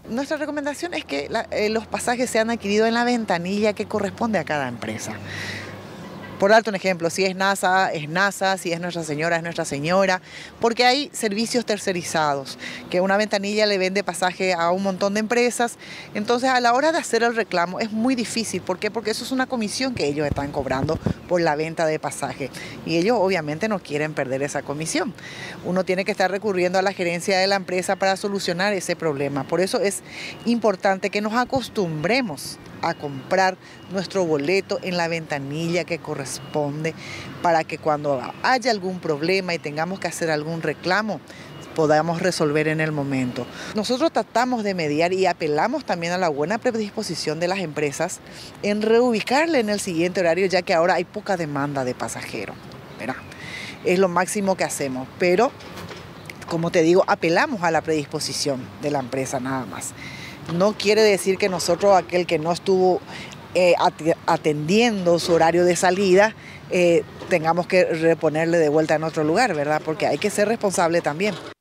Nuestra recomendación es que los pasajes sean adquiridos en la ventanilla que corresponde a cada empresa. Por darte un ejemplo, si es NASA, si es Nuestra Señora, es Nuestra Señora, porque hay servicios tercerizados, que una ventanilla le vende pasaje a un montón de empresas. Entonces, a la hora de hacer el reclamo es muy difícil. ¿Por qué? Porque eso es una comisión que ellos están cobrando por la venta de pasaje. Y ellos obviamente no quieren perder esa comisión. Uno tiene que estar recurriendo a la gerencia de la empresa para solucionar ese problema. Por eso es importante que nos acostumbremos a comprar nuestro boleto en la ventanilla que corresponde para que cuando haya algún problema y tengamos que hacer algún reclamo, podamos resolver en el momento. Nosotros tratamos de mediar y apelamos también a la buena predisposición de las empresas en reubicarle en el siguiente horario, ya que ahora hay poca demanda de pasajeros, ¿verdad? Es lo máximo que hacemos, pero como te digo, apelamos a la predisposición de la empresa nada más. No quiere decir que nosotros, aquel que no estuvo atendiendo su horario de salida, tengamos que reponerle de vuelta en otro lugar, ¿verdad? Porque hay que ser responsable también.